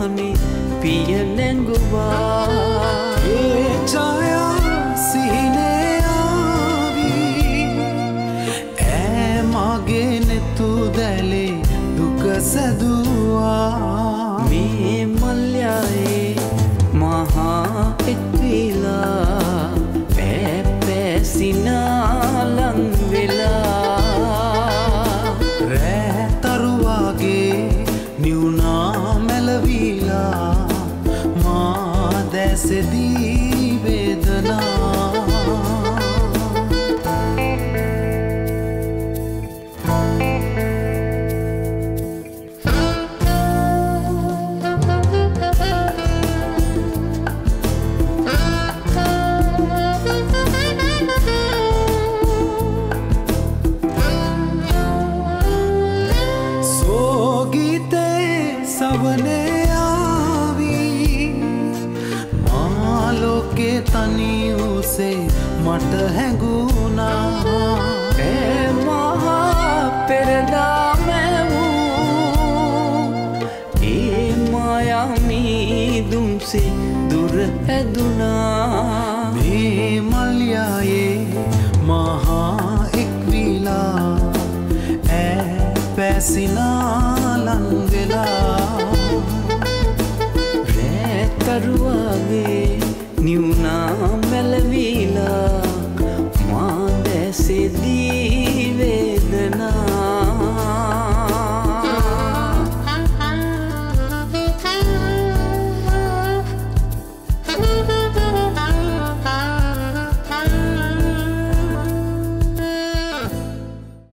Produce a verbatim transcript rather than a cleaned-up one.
මනේ පිය නැඟුවා ඒ ඡායා සිහිනේ ආවි ඈ මගේ නෙතු දැලේ දුක සැදුවා මේ මල්යායේ මහා එක්විලා පැපැසිනා ලං වෙලා රෑ තරුවාගේ නිවුනා මැලවිලා මා දැසෙදී වේදනා සවනේ ආවි මා ලෝකේ තනි උසේ මට හැඟුණා ඒ මහා පෙරදා මැවූ ඒ මායාමී දුම්සේ දුර ඇදුනා මේ මල්යායේ මහා එක්විලා ඈ පැසිනා